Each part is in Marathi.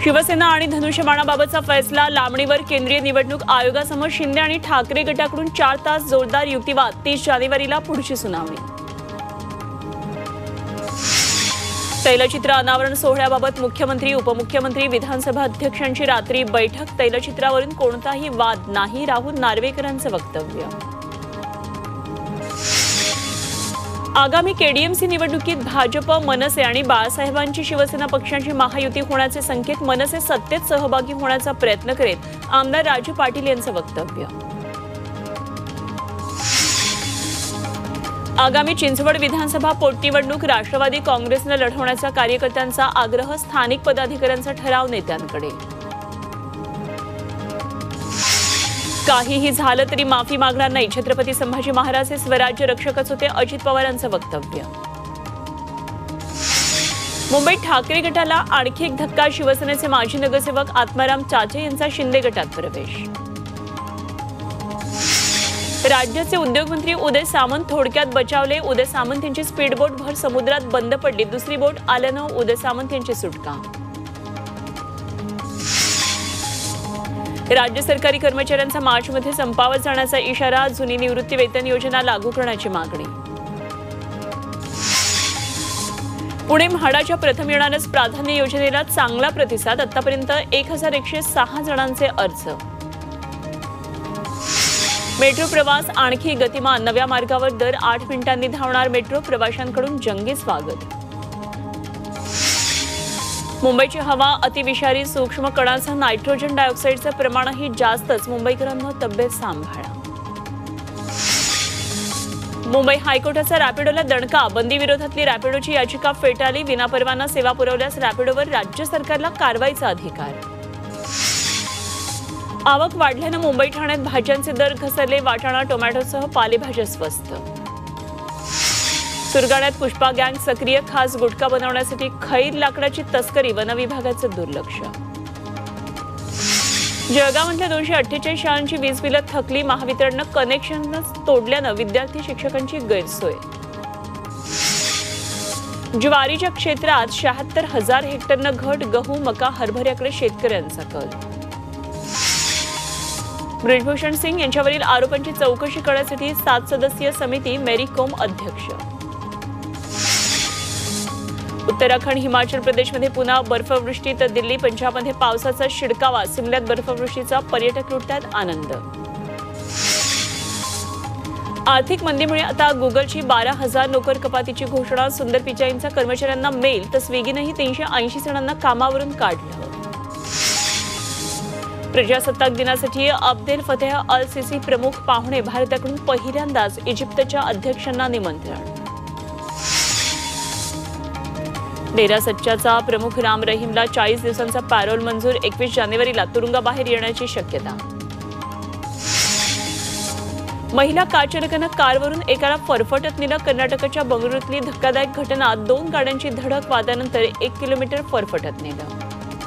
शिवसेना आणि धनुष्यबाणाबाबतचा फैसला लांबणीवर केंद्रीय निवडणूक आयोगासमोर शिंदे आणि ठाकरे गटाकडून 4 तास जोरदार युक्तिवाद 30 जानेवारीला पुढची सुनावणी। तैलचित्र अनावरण सोहळ्याबाबत मुख्यमंत्री उपमुख्यमंत्री विधानसभा अध्यक्षांची रात्री बैठक। तैलचित्रावरून कोणताही वाद नाही, राहुल नार्वेकरांचं वक्तव्य। आगामी केडीएमसी निवडणुकीत भाजप मनसे आणि बाळासाहेबांची शिवसेना पक्षांची महायुती होण्याचे संकेत। मनसे सत्तेत सहभागी होण्याचा प्रयत्न करेल, आमदार राजू पाटील यांचं वक्तव्य। आगामी चिंचवड विधानसभा पोटनिवडणूक राष्ट्रवादी काँग्रेसने लढवण्याचा कार्यकर्त्यांचा आग्रह। स्थानिक पदाधिकाऱ्यांचा ठराव नेत्यांकडे। काहीही झालं तरी माफी मागणार नाही, छत्रपती संभाजी महाराज हे स्वराज्य रक्षकच होते, अजित पवारांचं वक्तव्य। मुंबईत ठाकरे गटाला आणखी एक धक्का, शिवसेनेचे माजी नगरसेवक आत्माराम चाचे यांचा शिंदे गटात प्रवेश। राज्याचे उद्योगमंत्री उदय सामंत थोडक्यात बचावले। उदय सामंत यांची स्पीडबोट भर समुद्रात बंद पडली, दुसरी बोट आल्यानं उदय सामंत यांची सुटका। राज्य सरकारी कर्मचाऱ्यांचा मार्चमध्ये संपावर जाण्याचा इशारा, जुनी निवृत्ती वेतन योजना लागू करण्याची मागणी। पुणे म्हाडाच्या प्रथम येणारच प्राधान्य योजनेला चांगला प्रतिसाद, आतापर्यंत 1106 जणांचे अर्ज। मेट्रो प्रवास आणखी गतिमान, नव्या मार्गावर दर 8 मिनिटांनी धावणार मेट्रो, प्रवाशांकडून जंगी स्वागत। मुंबईची हवा अतिविषारी सूक्ष्म कणांसह नायट्रोजन डायऑक्साईडचं प्रमाणही जास्तच, मुंबईकरांनो तब्येत सांभाळा। मुंबई हायकोर्टाचा रॅपिडोला दणका, बंदी विरोधातली रॅपिडोची याचिका फेटाळली। विनापरवाना सेवा पुरवल्यास रॅपिडोवर राज्य सरकारला कारवाईचा अधिकार। आवक वाढल्यानं मुंबई ठाण्यात भाज्यांचे दर घसरले, वाटाणा टोमॅटोसह पालेभाज्या स्वस्त। सुरगाण्यात पुष्पा गँग सक्रिय, खास गुटखा बनवण्यासाठी खैर लाकडाची तस्करी, वन विभागाचं दुर्लक्ष। जळगावमधल्या 248 शाळांची वीज बिलं थकली, महावितरणनं कनेक्शन तोडल्यानं विद्यार्थी शिक्षकांची गैरसोय। ज्वारीच्या क्षेत्रात 76,000 हेक्टरनं घट, गहू मका हरभऱ्याकडे शेतकऱ्यांचा कल। ब्रिजभूषण सिंग यांच्यावरील आरोपांची चौकशी करण्यासाठी 7 सदस्यीय समिती, मेरी कोम अध्यक्ष। उत्तराखंड हिमाचल प्रदेशमध्ये पुन्हा बर्फवृष्टी, तर दिल्ली पंजाबमध्ये पावसाचा शिडकावा, सिमल्यात बर्फवृष्टीचा पर्यटक लुटतात आनंद। आर्थिक मंदीमुळे आता गुगलची 12,000 नोकर कपातीची घोषणा, सुंदर पिचाईंचा कर्मचाऱ्यांना मेल, तर स्विगीनंही 380 जणांना कामावरून काढलं। प्रजासत्ताक दिनासाठी अब्देल फतेह अल सिसी प्रमुख पाहुणे, भारताकडून पहिल्यांदाच इजिप्तच्या अध्यक्षांना निमंत्रण। डेरा सच्चाचा प्रमुख राम रहीमला 40 दिवसांचा पॅरोल मंजूर, 21 जानेवारीला तुरुंगाबाहेर येण्याची शक्यता। महिला कार चालकानं कारवरून एकाला फरफटत नेलं, कर्नाटकच्या बंगळुरूतली धक्कादायक घटना, 2 गाड्यांची धडक, वादानंतर 1 किलोमीटर फरफटत नेलं।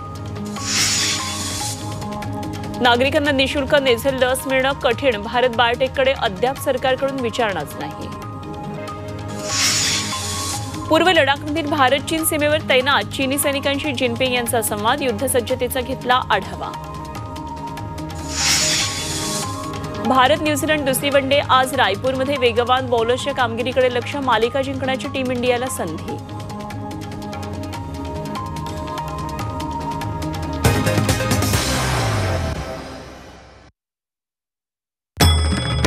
नागरिकांना निशुल्क नेझल लस मिळणं कठीण, भारत बायोटेककडे अद्याप सरकारकडून विचारणाच नाही। पूर्व लडाखमधील भारत चीन सीमेवर तैनात चीनी सैनिकांशी जिनपिंग यांचा संवाद, युद्धसज्जतेचा घेतला आढावा। भारत न्यूझीलंड दुसरी वनडे आज रायपूरमध्ये, वेगवान बॉलर्सच्या कामगिरीकडे लक्ष, मालिका जिंकण्याची टीम इंडियाला संधी।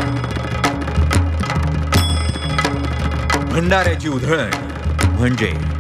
भंडाऱ्याची उधळण म्हणजे